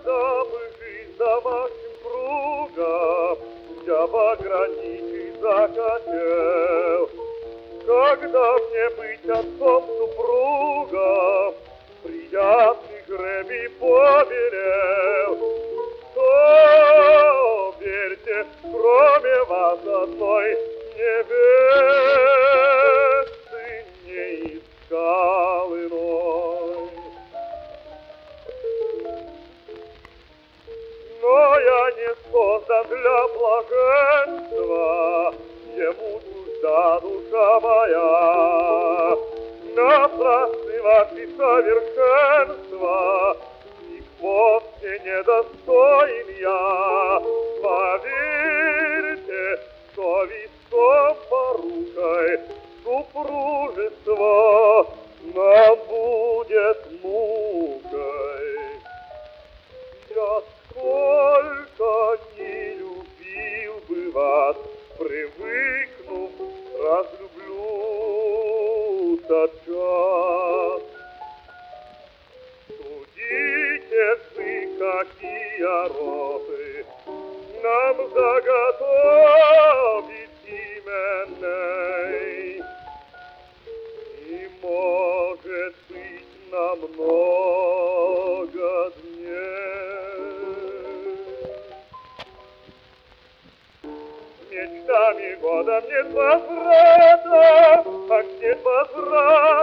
Когда бы жизнь домашним кругом я пограничить захотел, когда мне быть отцом супругом приятный греби повелел, то, верьте, кроме вас одной невесты не искал иной. Но я не создан для блаженства, ему чужда душа моя. Напрасны ваши совершенства, их вовсе недостоин я. Поверьте, совестью порукой супружество нам будет мукой. Я сколько не любил бы вас, привыкнув, разлюблю тот час. Судите вы, какие роты нам заготовить именной, и, может быть, на много дней. Мечтами года нет возврата, а нет возврата.